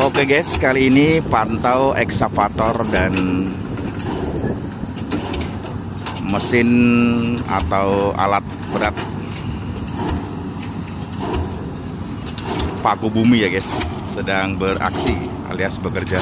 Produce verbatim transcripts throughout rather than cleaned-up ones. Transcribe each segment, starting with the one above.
Oke guys, kali ini pantau eksavator dan mesin atau alat berat paku bumi ya guys, sedang beraksi alias bekerja.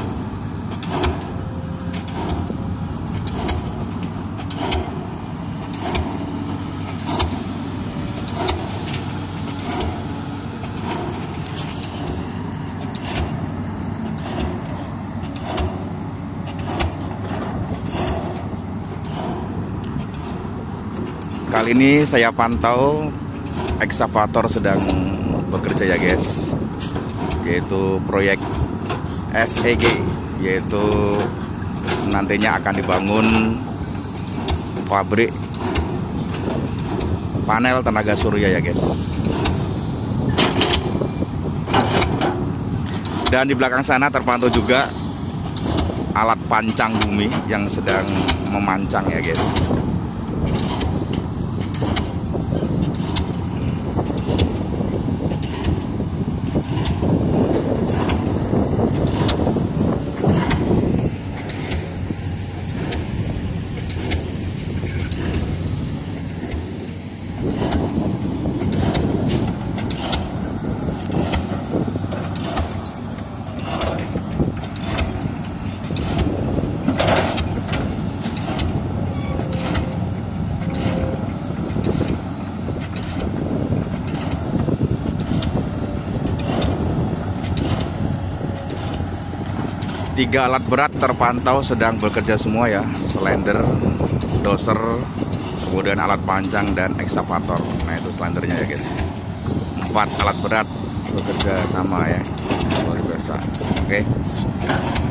Kali ini saya pantau eksavator sedang bekerja ya guys, yaitu proyek S E G, yaitu nantinya akan dibangun pabrik panel tenaga surya ya guys. Dan di belakang sana terpantau juga alat pancang bumi yang sedang memancang ya guys. Tiga alat berat terpantau sedang bekerja semua ya, slender, doser, kemudian alat pancang dan eksavator. Nah itu slendernya ya guys. Empat alat berat bekerja sama ya, luar biasa. Oke.